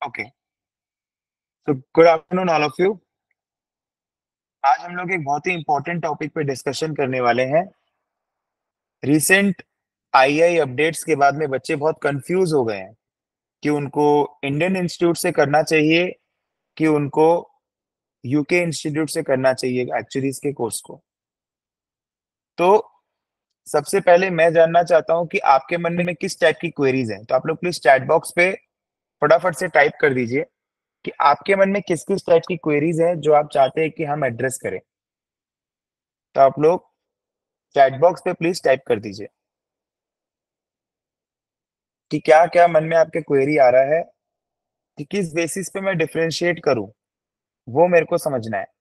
Okay, तो good afternoon all of you. आज हम लोग एक बहुत ही इंपॉर्टेंट टॉपिक पे डिस्कशन करने वाले हैं। रीसेंट आईआई अपडेट्स के बाद में बच्चे बहुत कंफ्यूज हो गए हैं कि उनको इंडियन इंस्टीट्यूट से करना चाहिए कि उनको यूके इंस्टीट्यूट से करना चाहिए एक्चुअलीज के कोर्स को। तो सबसे पहले मैं जानना चाहता हूं कि आपके मन में किस टाइप की क्वेरीज हैं। तो आप लोग प्लीज चैट बॉक्स पे फटाफट से टाइप कर दीजिए कि आपके मन में किस किस टाइप की क्वेरीज हैं जो आप चाहते हैं कि हम एड्रेस करें। तो आप लोग चैट बॉक्स पे प्लीज टाइप कर दीजिए कि क्या क्या मन में आपके क्वेरी आ रहा है, कि किस बेसिस पे मैं डिफरेंशिएट करूं, वो मेरे को समझना है।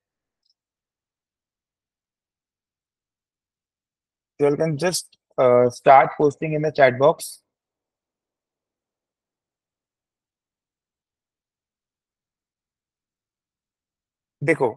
So you can just start posting in the chat box. देखो,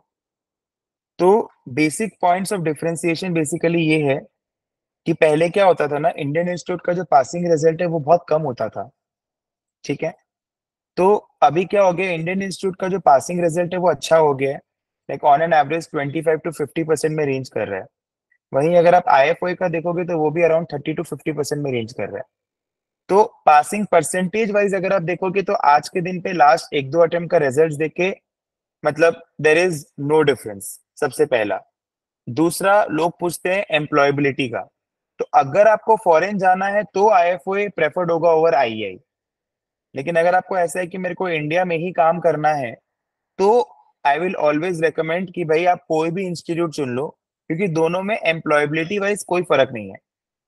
तो basic points of differentiation basically ये है कि पहले क्या होता था ना, इंडियन इंस्टीट्यूट का जो पासिंग रिजल्ट है वो बहुत कम होता था। ठीक है, तो अभी क्या हो गया, इंडियन इंस्टीट्यूट का जो पासिंग रिजल्ट है वो अच्छा हो गया है। Like on an average 25 to 50% में रेंज कर रहा है। वहीं अगर आप आईएफओए का देखोगे तो वो भी अराउंड 30 to 50% में रेंज कर रहा है। तो पासिंग परसेंटेज वाइज अगर आप देखोगे तो आज के दिन पे लास्ट एक दो अटेम्प्ट का रिजल्ट देख के मतलब देर इज नो डिफरेंस, सबसे पहला। दूसरा, लोग पूछते हैं एम्प्लॉयबिलिटी का। तो अगर आपको फॉरेन जाना है तो आईएफओए प्रेफर्ड होगा ओवर आईआई। लेकिन अगर आपको ऐसा है कि मेरे को इंडिया में ही काम करना है, तो आई विल ऑलवेज रेकमेंड कि भाई आप कोई भी इंस्टीट्यूट चुन लो, क्योंकि दोनों में एम्प्लॉयबिलिटी वाइज कोई फर्क नहीं है।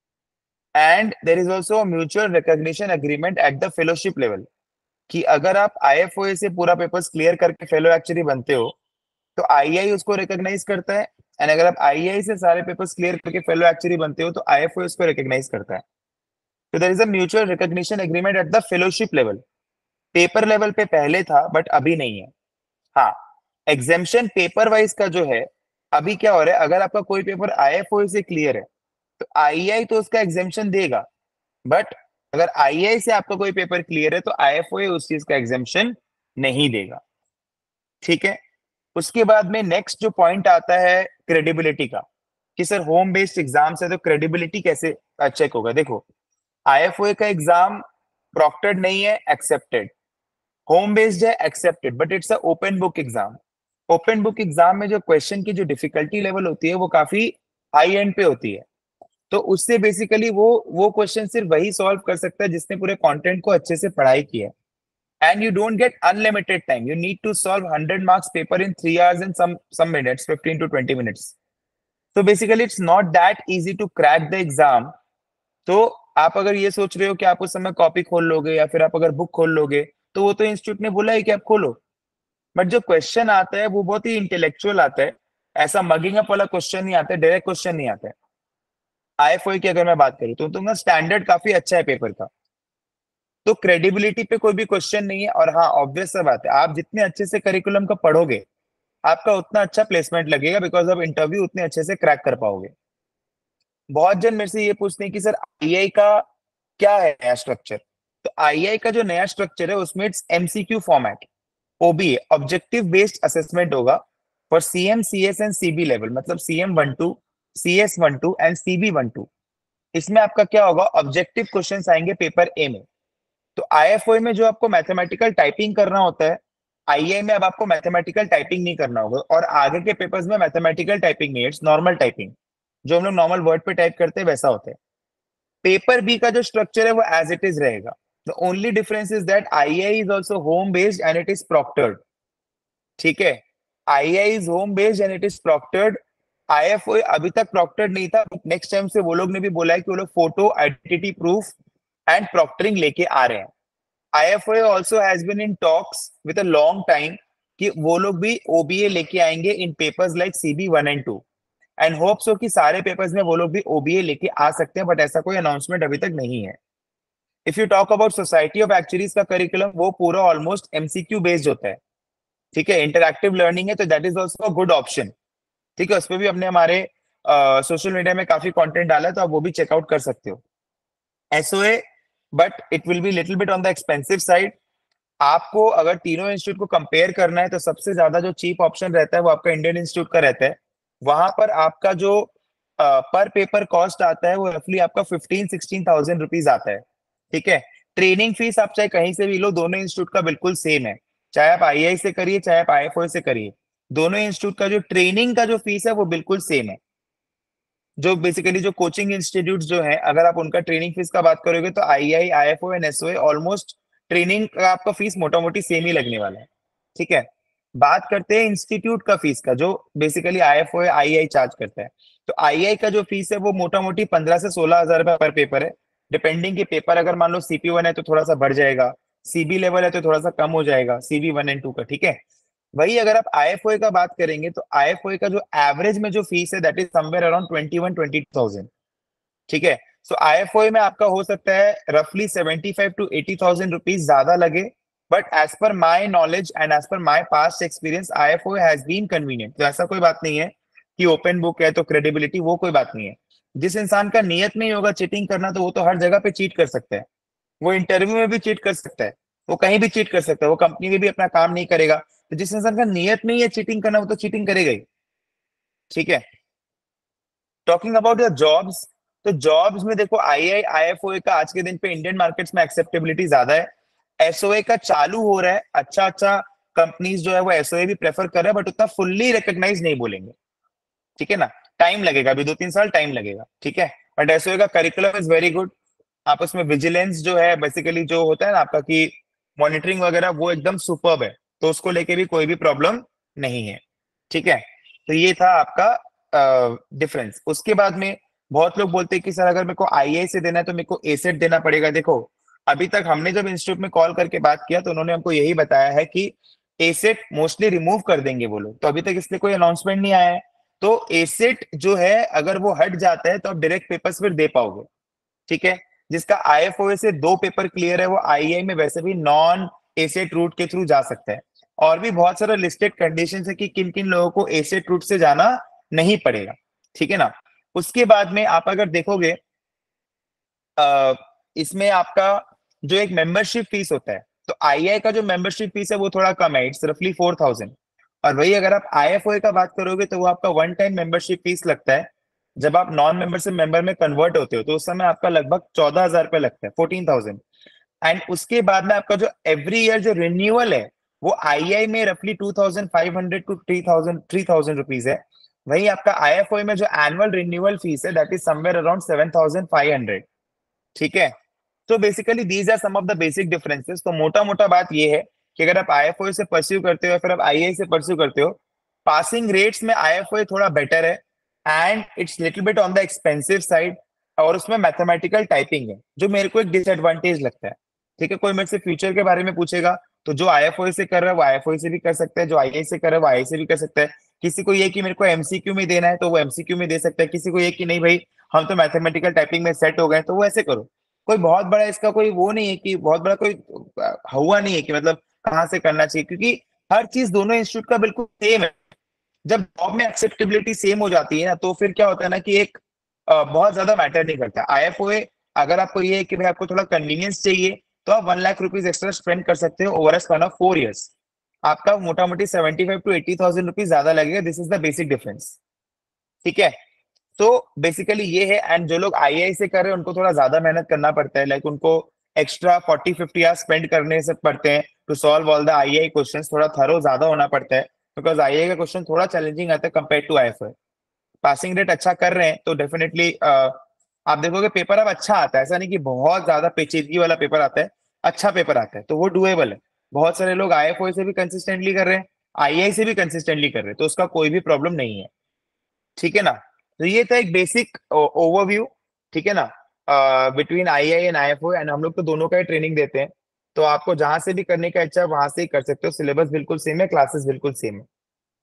And there is also mutual recognition agreement at the fellowship level, कि अगर आप आईएफओए से पूरा पेपर्स क्लियर करके फेलो एक्चुअली बनते हो तो आईआई उसको रिकॉग्नाइज करता है। एंड अगर आप आईआई से सारे पेपर्स क्लियर करके फेलो एक्चुअली बनते हो तो आईएफओए उसको रिकॉग्नाइज करता है। तो there is a mutual recognition agreement at the fellowship level. Paper level पे पहले था बट अभी नहीं है। हाँ, एग्जेम्पशन पेपर वाइज का जो है, अभी क्या हो रहा है, अगर आपका कोई पेपर आईएफओए से क्लियर है तो आईआई तो उसका एग्जेम्पशन देगा। बट अगर आईआई से आपका कोई पेपर क्लियर है तो आईएफओए उस चीज का एग्जेम्पशन नहीं देगा। ठीक है, उसके बाद में नेक्स्ट जो पॉइंट आता है क्रेडिबिलिटी का, कि सर होम बेस्ड एग्जाम से तो क्रेडिबिलिटी कैसे चेक होगा। देखो, आईएफओए का एग्जाम प्रॉक्टेड नहीं है, एक्सेप्टेड। होम बेस्ड है, accepted, but it's a open book exam. Open book exam में जो क्वेश्चन की जो डिफिकल्टी लेवल होती है वो काफी हाई एंड पे होती है। तो उससे बेसिकली वो क्वेश्चन सिर्फ वही सॉल्व कर सकता है जिसने पूरे कंटेंट को अच्छे से पढ़ाई की है। And you don't get unlimited time. You need to solve 100 marks paper in 3 hours and some minutes, 15 to 20 minutes. So basically it's not that easy to crack the exam. तो आप अगर ये सोच रहे हो कि आप उस समय कॉपी खोल लोगे या फिर आप अगर बुक खोल लोगे, तो वो तो इंस्टीट्यूट ने बोला है कि आप खोलो। बट जो क्वेश्चन आता है वो बहुत ही इंटेलेक्चुअल आता है। ऐसा मगिंग अप वाला क्वेश्चन नहीं आता है, डायरेक्ट क्वेश्चन नहीं आता है। आईएफओए की अगर मैं बात करूँ तो तुम्हारा स्टैंडर्ड काफी अच्छा है पेपर का। तो क्रेडिबिलिटी पे कोई भी क्वेश्चन नहीं है। और हाँ, ऑब्वियस सा बात है, आप जितने अच्छे से करिकुलम का पढ़ोगे आपका उतना अच्छा प्लेसमेंट लगेगा, बिकॉज आप इंटरव्यू उतने अच्छे से क्रैक कर पाओगे। बहुत जन मेरे से ये पूछते हैं कि सर आईआई का क्या है नया स्ट्रक्चर। तो आईआई का जो नया स्ट्रक्चर है उसमें it's MCQ format, OBA, objective based assessment होगा for CM CS and CB level, मतलब CM12, CS12 एंड CB12। इसमें आपका क्या होगा, ऑब्जेक्टिव क्वेश्चंस आएंगे पेपर ए में। तो आईएफओ में जो आपको मैथमेटिकल टाइपिंग करना होता है, आईआई में अब आपको मैथमेटिकल टाइपिंग नहीं करना होगा। और आगे के पेपर्स में मैथमेटिकल टाइपिंग नहीं है, इट्स नॉर्मल टाइपिंग। जो हम लोग नॉर्मल वर्ड पे टाइप करते हैं वैसा होता है। पेपर बी का जो स्ट्रक्चर है वो एज इट इज रहेगा। The only difference is that IAI is also home based and it is proctored. ठीक है, IAI is home based and it is proctored. IFOA अभी तक प्रॉक्टर्ड नहीं था, नेक्स्ट टाइम से वो लोग ने भी बोला है कि वो लोग photo identity proof and proctoring लेके आ रहे हैं। IFOA also has been in talks with a long time कि वो लोग भी ओबीए लेके आएंगे in papers like CB1 and 2। And hope so कि सारे पेपर्स में वो लोग भी ओबीए लेके आ सकते हैं, बट ऐसा कोई अनाउंसमेंट अभी तक नहीं है। If you talk about society of actuaries का करिकुलम, वो पूरा ऑलमोस्ट एमसीक्यू बेस्ड होता है। ठीक है, इंटरैक्टिव लर्निंग है, तो that is also a good option. ठीक है, उस पर भी अपने हमारे सोशल मीडिया में काफी कंटेंट डाला है, तो आप वो भी चेकआउट कर सकते हो। SOA, but it will be little bit on the expensive side. आपको अगर तीनों इंस्टीट्यूट को कंपेयर करना है तो सबसे ज्यादा जो चीप ऑप्शन रहता है वो आपका इंडियन इंस्टीट्यूट का रहता है। वहां पर आपका जो पर पेपर कॉस्ट आता है वो रफली आपका 15-16 थाउजेंड रुपीज आता है। ठीक है। ट्रेनिंग फीस आप चाहे कहीं से भी लो, दोनों इंस्टीट्यूट का बिल्कुल सेम है। चाहे आप आईआई से करिए चाहे आप आईएफओ से करिए, दोनों इंस्टीट्यूट का जो ट्रेनिंग का जो फीस है वो बिल्कुल सेम है। जो बेसिकली जो कोचिंग इंस्टीट्यूट जो है, अगर आप उनका ट्रेनिंग फीस का बात करोगे तो IAI IFOA and SOA almost training का आपका फीस मोटा मोटी सेम ही लगने वाला है। ठीक है। बात करते हैं इंस्टीट्यूट का फीस का, जो बेसिकली आईएफओ आईआई चार्ज करता है। तो आईआई का जो फीस है वो मोटा मोटी 15 से 16 हजार रुपए पर पेपर है। डिपेंडिंग के पेपर, अगर मान लो CP1 है तो थोड़ा सा बढ़ जाएगा, सीबी लेवल है तो थोड़ा सा कम हो जाएगा, CB1 and 2 का। ठीक है। वही अगर आप आईएफओए का बात करेंगे तो आईएफओए का जो एवरेज में जो फीस है that is somewhere around 21-22 thousand. ठीक है। सो आईएफओए में आपका हो सकता है रफली 75 to 80 थाउजेंड रुपीज ज्यादा लगे। But as per my knowledge and as per my past experience IFOA has been convenient. तो ऐसा कोई बात नहीं है कि ओपन बुक है तो क्रेडिबिलिटी, वो कोई बात नहीं है। जिस इंसान का नियत नहीं होगा चीटिंग करना तो वो तो हर जगह पे चीट कर सकता है। वो इंटरव्यू में भी चीट कर सकता है, वो कहीं भी चीट कर सकता है, वो कंपनी में भी अपना काम नहीं करेगा। तो जिस इंसान का नियत नहीं है चीटिंग करना वो तो चीटिंग करेगा ही। ठीक है। टॉकिंग अबाउट योर जॉब्स, तो जॉब्स में देखो आईआई आईएफओए का आज के दिन पे इंडियन मार्केट्स में एक्सेप्टेबिलिटी ज्यादा है। एसओए का चालू हो रहा है, अच्छा अच्छा कंपनीज जो है वो एसओए भी प्रेफर कर रहा है, बट उतना फुल्ली रिकॉग्नाइज नहीं बोलेंगे। ठीक है ना। टाइम लगेगा, अभी 2-3 साल टाइम लगेगा। ठीक है। बट एसओए का करिकुलम इज वेरी गुड। आप उसमें विजिलेंस जो है बेसिकली जो होता है ना आपका कि मॉनिटरिंग वगैरह, वो एकदम सुपर्ब है। तो उसको लेके भी कोई भी प्रॉब्लम नहीं है। ठीक है। तो ये था आपका डिफरेंस। उसके बाद में बहुत लोग बोलते हैं कि सर अगर मेरे को आईआई से देना है तो मेरे को एसेट देना पड़ेगा। देखो, अभी तक हमने जब इंस्टीट्यूट में कॉल करके बात किया तो उन्होंने हमको यही बताया है कि एसेट मोस्टली रिमूव कर देंगे वो लोग। तो अभी तक इसलिए कोई अनाउंसमेंट नहीं आया है। तो एसेट जो है अगर वो हट जाता है तो आप डायरेक्ट पेपर्स फिर दे पाओगे। ठीक है। जिसका आईएफओए से 2 पेपर क्लियर है वो आईआई में वैसे भी नॉन एसेट रूट के थ्रू जा सकता है। और भी बहुत सारा लिस्टेड कंडीशन है कि किन किन लोगों को एसेट रूट से जाना नहीं पड़ेगा। ठीक है ना। उसके बाद में आप अगर देखोगे इसमें आपका जो एक मेंबरशिप फीस होता है, तो आईआई का जो मेंबरशिप फीस है वो थोड़ा कम है, इट्स रफली 4,000। और वही अगर आप आईएफओए का बात करोगे तो वो आपका वन टाइम मेंबरशिप फीस लगता है। जब आप नॉन मेंबर से मेंबर में कन्वर्ट होते हो तो उस समय आपका लगभग 14,000 रुपये लगता है, 14,000। एंड उसके बाद में आपका जो एवरी ईयर जो रिन्यूअल है वो आईआई में रफली 2,500 to 3,000 रुपीज है। वही आपका आईएफओ में जो एनुअल रिन्यूअल फीस है दैट इज समवेयर अराउंड 7,500। ठीक है। तो basically these are some of the basic differences. तो मोटा मोटा बात ये है कि अगर आप आईएफओ से परस्यू करते हो या फिर आप आईआई से परस्यू करते हो, पासिंग रेट्स में आईएफओ थोड़ा बेटर है and it's little bit on the expensive side. और उसमें मैथमेटिकल टाइपिंग है जो मेरे को एक डिसएडवांटेज लगता है। ठीक है। कोई मेरे से फ्यूचर के बारे में पूछेगा तो जो आईएफओ से कर रहा है वो आईएफओ से भी कर सकता है, जो आईआई से कर रहा है वो आईआई से भी कर सकता है। किसी को ये कि मेरे को एमसीक्यू में देना है तो वो एमसीक्यू में दे सकता है, किसी को ये कि नहीं भाई हम तो मैथमेटिकल टाइपिंग में सेट हो गए तो वो ऐसे करो। कोई बहुत बड़ा इसका कोई वो नहीं है कि बहुत बड़ा कोई हुआ नहीं है कि मतलब कहाँ से करना चाहिए, क्योंकि हर चीज दोनों इंस्टीट्यूट का बिल्कुल सेम है। जब जॉब में एक्सेप्टेबिलिटी सेम हो जाती है ना तो फिर क्या होता है ना कि एक बहुत ज्यादा मैटर नहीं करता आईएफओए। अगर आपको ये है कि भाई आपको थोड़ा कन्वीनियंस चाहिए तो आप 1 लाख रुपीज एक्स्ट्रा स्पेंड कर सकते हो over a span of 4 years. आपका मोटा मोटी 75 to 80 थाउजेंड रुपीज ज्यादा लगेगा। This is the basic difference. ठीक है। तो बेसिकली ये है। एंड जो लोग आईआई से कर रहे हैं उनको थोड़ा ज्यादा मेहनत करना पड़ता है, लाइक उनको एक्स्ट्रा 40-50 आवर्स स्पेंड करने से पड़ते हैं to solve all the IAI questions. थोड़ा थरो ज्यादा होना पड़ता है बिकॉज आईआई का क्वेश्चन थोड़ा चैलेंजिंग आता है compare to IFOA. Passing rate अच्छा कर रहे हैं तो डेफिनेटली आप देखोगे पेपर अब अच्छा आता है। ऐसा नहीं कि बहुत ज्यादा पेचीदगी वाला पेपर आता है, अच्छा पेपर आता है तो वो डुएबल है। बहुत सारे लोग आईएफओ से भी कंसिस्टेंटली कर रहे हैं, आईआई से भी कंसिस्टेंटली कर रहे हैं, तो उसका कोई भी प्रॉब्लम नहीं है। ठीक है ना। तो ये था एक बेसिक ओवरव्यू। ठीक है ना। Between IAI and IFOA, and हम लोग तो दोनों का ही ट्रेनिंग देते हैं। तो आपको जहां से भी करने का इच्छा है वहां से ही कर सकते हो, सिलेबस बिल्कुल सेम है, क्लासेस बिल्कुल सेम है।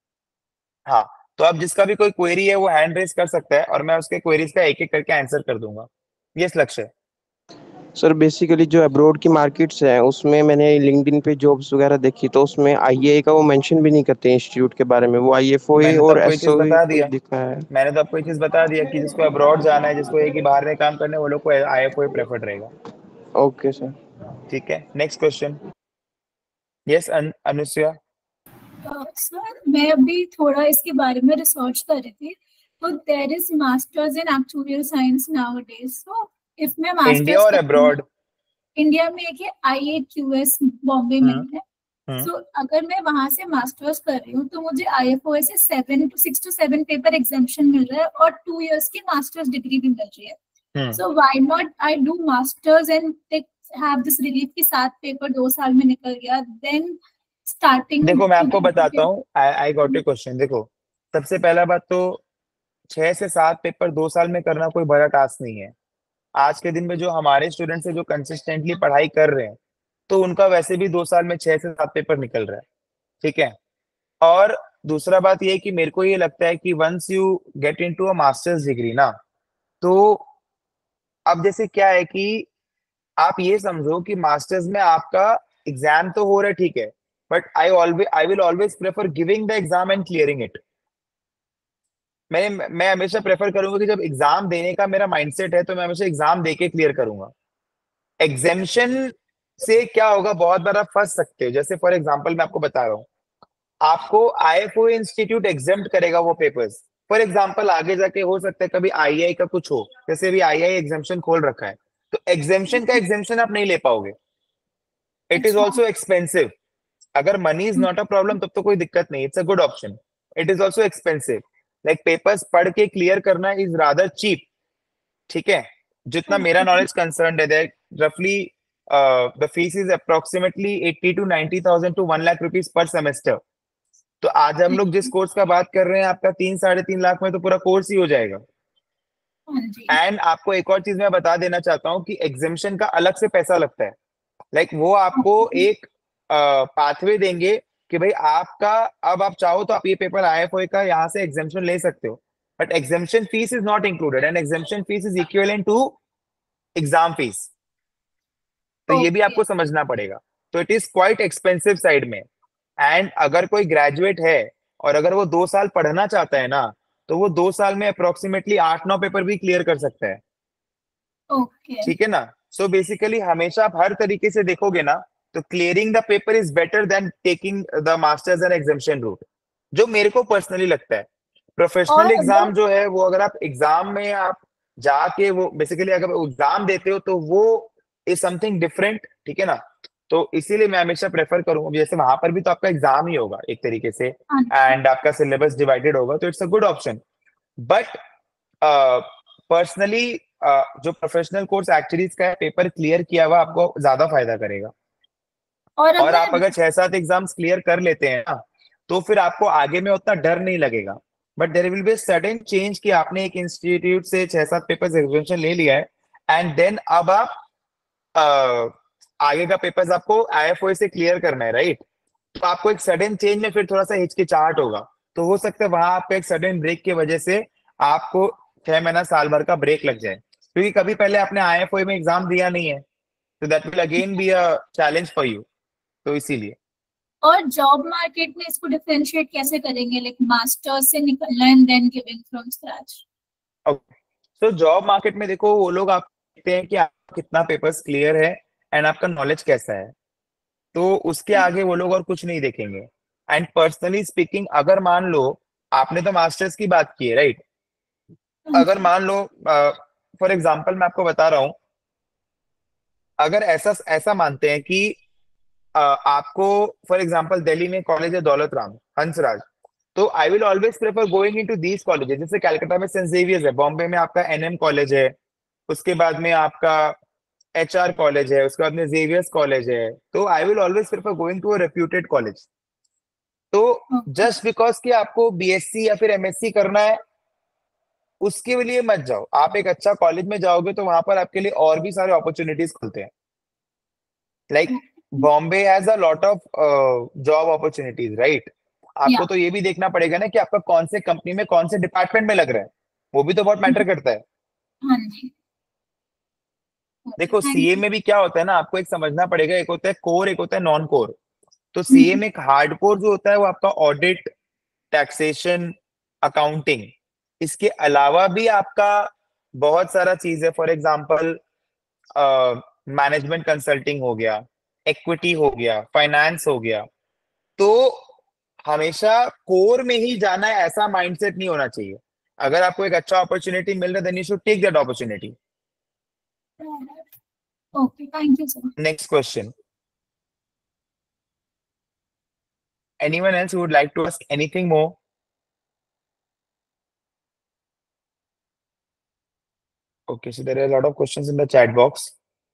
हाँ। तो अब जिसका भी कोई क्वेरी है वो हैंड रेज कर सकता है और मैं उसके क्वेरीज का एक एक करके आंसर कर दूंगा। यस लक्ष्य। सर बेसिकली जो अब्रॉड की मार्केट्स हैं उसमें मैंने लिंक्डइन पे जॉब्स वगैरह देखी तो उसमें आईएआई का वो मेंशन भी नहीं करते इंस्टीट्यूट के बारे में, वो आईएफओए मैंने तो और आपको ये चीज एसओए बता ही दिया। दिखा है। मैंने तो आपको ये चीज बता दिया कि जिसको अब्रॉड जाना है, जिसको एक ही बाहर में काम करना है, वो लोग को आईएफओ प्रेफर्ड रहेगा। Okay sir. ठीक है। Next question. Yes Anusuya. Sir मैं अभी थोड़ा इसके बारे में रिसर्च कर रही थी, तो there is masters in actuarial science nowadays. So if मैं इंडिया मास्टर्स और कर रही हूँ, अब्रॉड? इंडिया में एक है IAQS बॉम्बे में हम्म। है। हम्म। सो अगर मैं वहां से मास्टर्स कर रही हूँ तो मुझे IFOA से 6 to 7 पेपर एग्जामेशन मिल रहा है और 2 years की मास्टर्स डिग्री भी मिल रही है। Hmm. So why not I do masters and take have this relief की 7 पेपर 2 साल में निकल गया, देन स्टार्टिंग देखो मैं टू आपको बताता डू। हूँ, I I got your question. देखो, सबसे पहला बात तो 6 से 7 पेपर 2 साल में करना कोई बड़ा टास्क नहीं है। आज के दिन में जो हमारे स्टूडेंट्स है जो कंसिस्टेंटली पढ़ाई कर रहे हैं, तो उनका वैसे भी 2 साल में 6 से 7 पेपर निकल रहा है। ठीक है। और दूसरा बात ये है कि मेरे को ये लगता है कि once you get into a masters degree ना, तो अब जैसे क्या है कि आप ये समझो कि मास्टर्स में आपका एग्जाम तो हो रहा है, ठीक है, but I will always prefer giving the exam and clearing it. मैं हमेशा प्रेफर करूंगा कि जब एग्जाम देने का मेरा माइंडसेट है तो मैं हमेशा एग्जाम दे के क्लियर करूंगा। एग्जामेशन से क्या होगा, बहुत बार आप फंस सकते हो। जैसे फॉर एग्जांपल मैं आपको बता रहा हूँ, आपको IFO इंस्टीट्यूट एग्जाम करेगा वो पेपर्स। फॉर एग्जांपल आगे जाके हो सकता है कभी IIA का कुछ हो, जैसे अभी IIA एग्जामेशन खोल रखा है, तो एग्जामेशन का एग्जामेशन आप नहीं ले पाओगे। इट इज अच्छा। Also expensive. अगर money is not a problem तब तो कोई दिक्कत नहीं, it's a good option. It is also expensive. Like papers पढ़ के क्लियर करना इज रादर चीप। ठीक है। जितना मेरा ओके। नॉलेज कंसर्न है, रफली the fees is approximately 80 to 90,000 to 1 lakh rupees per semester. तो आज हम लोग जिस कोर्स का बात कर रहे हैं, आपका 3 साढ़े 3 लाख में तो पूरा कोर्स ही हो जाएगा। हाँ जी। एंड आपको एक और चीज मैं बता देना चाहता हूँ कि एग्जामेशन का अलग से पैसा लगता है। लाइक वो आपको एक पाथवे देंगे कि भाई आपका, अब आप चाहो तो आप ये पेपर IFOA का यहाँ से एग्जामेशन ले सकते हो, but exemption fees is not included and exemption fees is equivalent to exam fees. तो ये भी ओके। आपको समझना पड़ेगा। तो it is quite expensive side में। एंड अगर कोई ग्रेजुएट है और अगर वो 2 साल पढ़ना चाहता है ना, तो वो 2 साल में अप्रोक्सीमेटली 8 9 पेपर भी क्लियर कर सकता है। ओके। ठीक है ना। सो बेसिकली हमेशा आप हर तरीके से देखोगे ना, तो clearing the paper is better than taking the masters and exemption route, जो मेरे को पर्सनली लगता है। और प्रोफेशनल अगर एग्जाम जो है वो, अगर आप एग्जाम में आप जाके वो बेसिकली अगर एग्जाम देते हो तो वो इज समथिंग डिफरेंट। ठीक है ना। तो इसीलिए मैं हमेशा प्रेफर करूंगा, जैसे वहां पर भी तो आपका एग्जाम ही होगा एक तरीके से, हाँ जी। एंड आपका सिलेबस डिवाइडेड होगा, तो it's a good option. But personally जो प्रोफेशनल कोर्स एक्चुअलीज का है, पेपर क्लियर किया हुआ आपको ज्यादा फायदा करेगा। और और आप अगर अगर 6 7 एग्जाम्स क्लियर कर लेते हैं ना, तो फिर आपको आगे में उतना डर नहीं लगेगा। But there will be sudden change कि आपने एक इंस्टीट्यूट से 6 7 पेपर्स एग्जामिनेशन ले लिया है, एंड देन अब आप आगे का पेपर्स आपको IFOA से क्लियर करना है, राइट। तो आपको एक सडन चेंज में फिर थोड़ा सा हिचकिचाहट होगा। तो हो सकता है वहां आपका एक सडन ब्रेक की वजह से आपको 6 महीना साल भर का ब्रेक लग जाए, क्योंकि कभी पहले आपने IFOA में एग्जाम दिया नहीं है। तो that will again be a challenge for you. तो इसीलिए और जॉब मार्केट में इसको डिफरेंशिएट कैसे करेंगे, लाइक मास्टर्स से निकलना and then giving from scratch? तो जॉब मार्केट में देखो, वो लोग आप देखते हैं कि आप कितना पेपर्स क्लियर है एंड आपका नॉलेज कैसा है। तो उसके आगे वो लोग और कुछ नहीं देखेंगे। एंड पर्सनली स्पीकिंग, अगर मान लो आपने तो मास्टर्स की बात की है, राइट। हाँ अगर जी। मान लो फॉर एग्जांपल मैं आपको बता रहा हूँ, अगर ऐसा ऐसा मानते हैं कि आपको फॉर एग्जांपल दिल्ली में कॉलेज है दौलत राम हंसराज, तो I will always prefer going into these colleges. जैसे कलकत्ता में सेंट जेवियर्स है, बॉम्बे में आपका NM कॉलेज है, उसके बाद में आपका HR कॉलेज है, उसके बाद में जेवियर्स कॉलेज है। तो I will always prefer going to a reputed college. तो ओके। जस्ट बिकॉज कि आपको BSc या फिर MSc करना है, उसके लिए मत जाओ। आप एक अच्छा कॉलेज में जाओगे तो वहां पर आपके लिए और भी सारे अपॉर्चुनिटीज खुलते हैं। Like Bombay has a lot of job opportunities, right. Yeah. आपको तो ये भी देखना पड़ेगा ना कि आपका कौन से कंपनी में कौन से डिपार्टमेंट में लग रहा है, वो भी तो बहुत मैटर करता है। हाँ जी। ओके, देखो थैंक CA यू। में भी क्या होता है ना, आपको एक समझना पड़ेगा, एक होता है कोर, एक होता है नॉन कोर। तो CA में एक हार्ड कोर जो होता है वो आपका ऑडिट, टैक्सेशन, अकाउंटिंग। इसके अलावा भी आपका बहुत सारा चीज है, फॉर एग्जाम्पल मैनेजमेंट कंसल्टिंग हो गया, इक्विटी हो गया, फाइनेंस हो गया। तो हमेशा कोर में ही जाना है ऐसा माइंडसेट नहीं होना चाहिए। अगर आपको एक अच्छा अपॉर्चुनिटी मिल रहा है then you should take that opportunity. Okay, thank you, sir. Next question, anyone else who would like to ask anything more? Okay, so there are a lot of questions in the chat box.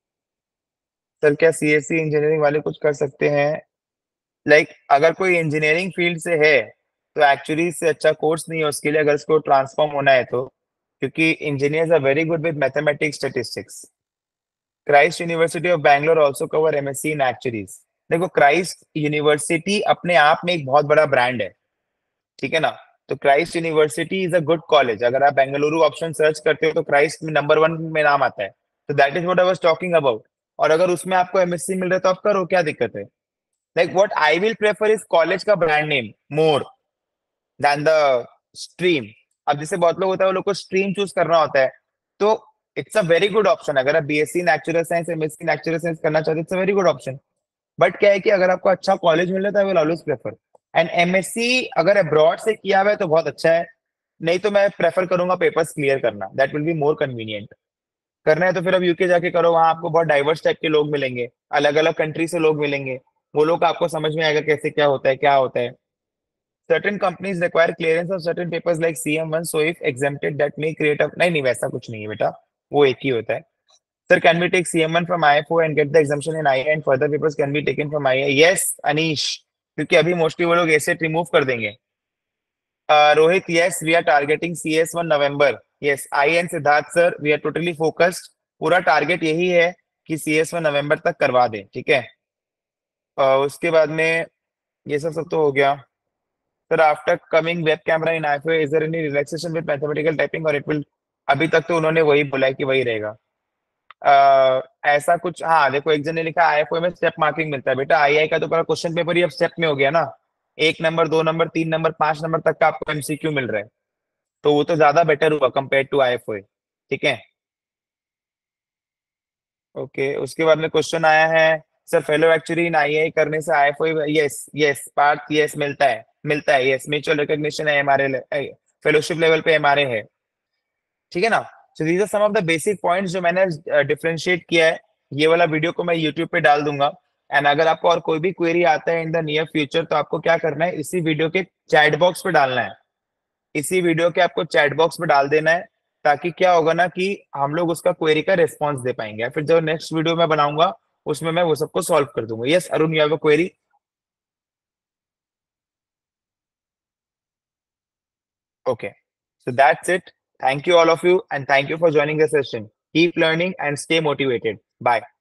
Sir क्या CSC engineering वाले कुछ कर सकते हैं? Like अगर कोई engineering field से है तो एक्चुअली इससे अच्छा कोर्स नहीं है उसके लिए, अगर इसको ट्रांसफॉर्म होना है तो, क्योंकि engineers are very good with mathematics statistics. Christ University of Bangalore also cover MSc in actuaries. देखो क्राइस्ट यूनिवर्सिटी अपने आप में एक बहुत बड़ा ब्रांड है, ठीक है ना। तो Christ University is a good college. अगर आप बेंगलुरु ऑप्शन सर्च करते हो तो क्राइस्ट में नंबर 1 में नाम आता है। तो that is what I was talking about. और अगर उसमें आपको एमएससी मिल रहा है तो आप करो, क्या दिक्कत है। Like what I will prefer is college का brand name more than the stream. अब जैसे बहुत लोग होता है वो लोग को स्ट्रीम चूज करना होता है, तो it's a very good option. अगर आप BSc natural science, MSc natural science करना चाहते हो, it's a very good option. But क्या है कि अगर आपको अच्छा कॉलेज मिल रहा है तो I will always prefer. And MSc अगर अब्रॉड से किया हुआ है तो बहुत अच्छा है, नहीं तो मैं प्रेफर करूंगा पेपर्स क्लियर करना, that will be more convenient. करना है तो फिर अब यूके जाके करो, वहां आपको बहुत डाइवर्स टाइप के लोग मिलेंगे, अलग अलग कंट्री से लोग मिलेंगे, वो लोग आपको समझ में आएगा कैसे क्या होता है क्या होता है। Certain companies require clearance of certain papers like CM1, so if exempted, that may create a नहीं नहीं वैसा कुछ नहीं है बेटा, वो एक ही होता है। Sir, can we take CM1 from IFO and get the exemption in IA and further papers can be taken from IA? Yes, Anish, क्योंकि अभी मोस्टली वो लोग एसेट रिमूव कर देंगे। Rohit, yes, we are targeting CS1 November. Yes, I and Siddharth sir, we are totally focused. पूरा target यही है कि CS1 नवंबर तक करवा दें, ठीक है। उसके बाद में ये सब सब तो हो गया। Sir after coming web camera in IFoA is there any relaxation with mathematical typing और इट विल, अभी तक तो उन्होंने वही बोला है कि वही रहेगा। ऐसा कुछ, हाँ देखो एक जन ने लिखा आईएफओ में स्टेप मार्किंग मिलता है। बेटा आईआई का तो पूरा क्वेश्चन पेपर ही अब स्टेप में हो गया ना, 1 नंबर 2 नंबर 3 नंबर 5 नंबर तक का आपको एमसीक्यू मिल रहा है, तो वो तो ज्यादा बेटर हुआ कंपेयर टू आईएफओ, ठीक है। ओके, उसके बाद में क्वेश्चन आया है, सर फेलो एक्चुअली इन आईआई करने से IFoA, yes yes Parth, yes मिलता है यस, म्यूचुअल रिकॉग्निशन है एमआरए, फेलोशिप लेवल पे एमआरए है, ठीक है ना। So these are some of the basic points जो मैंने डिफरेंशिएट किया है। ये वाला वीडियो को मैं यूट्यूब पे डाल दूंगा। एंड अगर आपको और कोई भी क्वेरी आता है इन द नियर फ्यूचर तो आपको क्या करना है, इसी वीडियो के चैट बॉक्स पे डालना है, इसी वीडियो के आपको चैट बॉक्स में डाल देना है, ताकि क्या होगा ना कि हम लोग उसका क्वेरी का रिस्पॉन्स दे पाएंगे। फिर जो नेक्स्ट वीडियो मैं बनाऊंगा उसमें मैं वो सबको सॉल्व कर दूंगा। Yes Arun, you have a query? Okay. So that's it. Thank you all of you and thank you for joining the session. Keep learning and stay motivated. Bye.